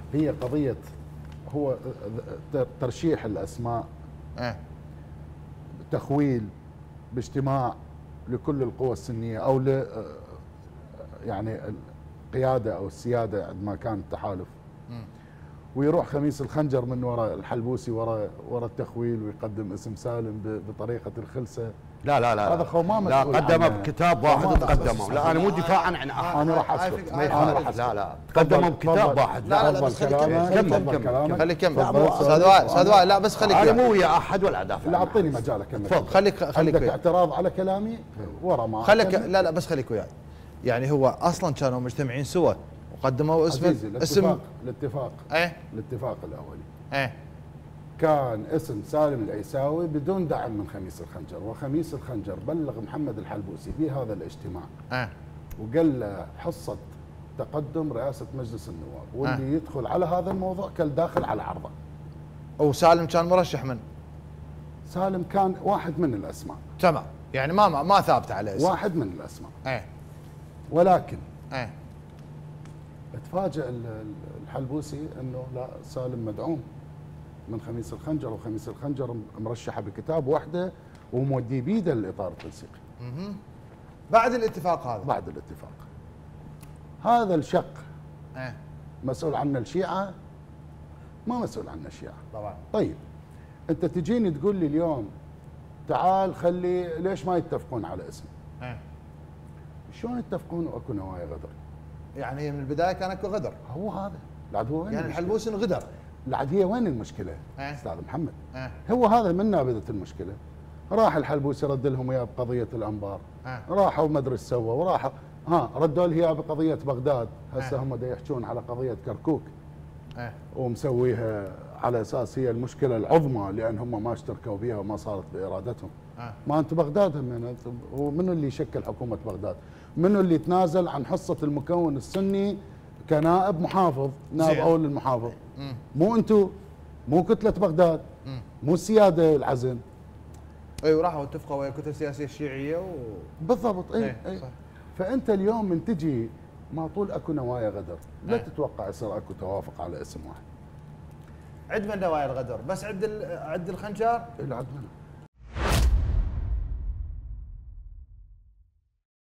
هي قضيه هو ترشيح الاسماء، تخويل باجتماع لكل القوى السنيه او يعني القياده او السياده عندما كان التحالف، ويروح خميس الخنجر من وراء الحلبوسي وراء التخويل ويقدم اسم سالم بطريقه الخلسه. لا لا لا هذا خو ما لا، مسؤول قدمه عنه. بكتاب واحد وقدمه. لا انا مو دفاعا عن احد، انا راح اسكت. لا لا، قدمه بكتاب واحد. لا لا بس كمل خلي كمل استاذ وائل. لا بس خليك انا مو ويا احد ولا ادافع. لا اعطيني مجالك. تفضل. خليك عندك اعتراض على كلامي ورا ما خليك. لا بس خليك وياي. يعني هو اصلا كانوا مجتمعين سوا وقدموا اسم الاتفاق ايه الاتفاق الاولي ايه كان اسم سالم العيساوي بدون دعم من خميس الخنجر، وخميس الخنجر بلغ محمد الحلبوسي بهذا الاجتماع وقال له حصه تقدم رئاسه مجلس النواب، واللي يدخل على هذا الموضوع كان داخل على عرضه. وسالم كان مرشح من؟ سالم كان واحد من الاسماء. تمام، يعني ما ثابت على اسم. واحد من الاسماء. ولكن تفاجأ الحلبوسي انه لا، سالم مدعوم من خميس الخنجر، وخميس الخنجر مرشحه بكتاب وحده ومودي بيده للاطار التنسيقي. بعد الاتفاق هذا؟ بعد الاتفاق هذا الشق مسؤول عنه الشيعه؟ ما مسؤول عنه الشيعه طبعا. طيب انت تجيني تقول لي اليوم تعال خلي ليش ما يتفقون على اسم؟ شلون يتفقون واكو نوايا غدر؟ يعني هي من البدايه كان اكو غدر. هو هذا العاد هو وين يعني الحلبوسي غدر. العاد هي وين المشكله؟ استاذ محمد هو هذا من نابذه المشكله. راح الحلبوسي رد لهم اياه بقضيه الانبار، راحوا ما ادري ايش سووا، وراحوا ردوا له اياه بقضيه بغداد، هسه هم دا يحجون على قضيه كركوك ومسويها على اساس هي المشكله العظمى لان هم ما اشتركوا بها وما صارت بارادتهم. ما انتم بغداد هم، ومنو اللي شكل حكومه بغداد؟ منو اللي تنازل عن حصه المكون السني كنائب محافظ، نائب اول للمحافظ؟ مو انتم، مو كتله بغداد، مو السياده العزم. ايوه راحوا اتفقوا ويا الكتله السياسيه الشيعيه بالضبط. اي فانت اليوم من تجي ما طول اكو نوايا غدر، لا تتوقع يصير اكو توافق على اسم واحد. عد من نوايا الغدر، بس عد الخنجر. العد منه